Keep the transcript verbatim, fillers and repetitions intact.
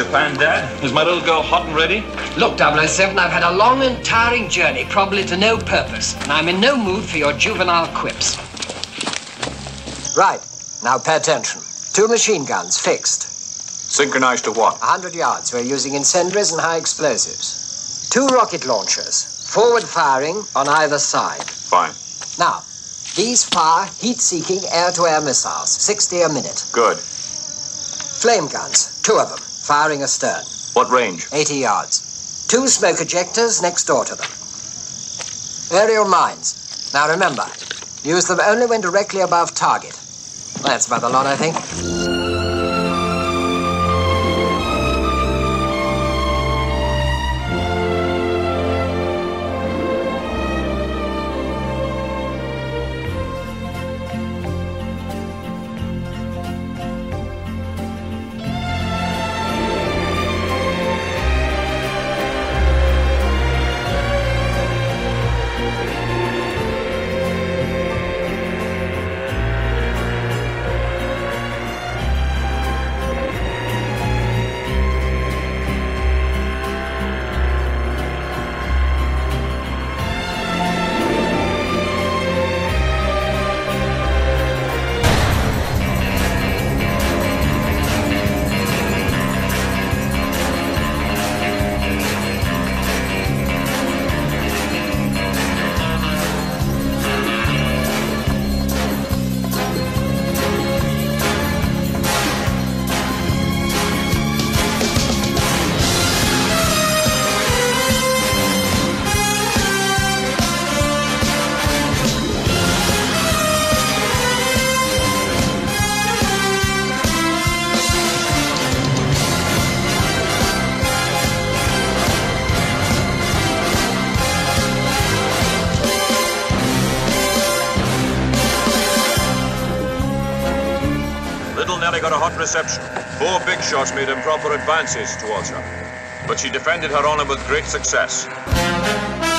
your plan, Dad? Is my little girl hot and ready? Look, double oh seven, I've had a long and tiring journey, probably to no purpose, and I'm in no mood for your juvenile quips. Right. Now pay attention. Two machine guns, fixed. Synchronized to what? A hundred yards. We're using incendiaries and high explosives. Two rocket launchers, forward firing on either side. Fine. Now, these fire heat-seeking air-to-air missiles, sixty a minute. Good. Flame guns, two of them, firing astern. What range? eighty yards. Two smoke ejectors next door to them. Aerial mines. Now remember, use them only when directly above target. That's about the lot, I think. Little Nellie got a hot reception. Four big shots made improper advances towards her, but she defended her honor with great success.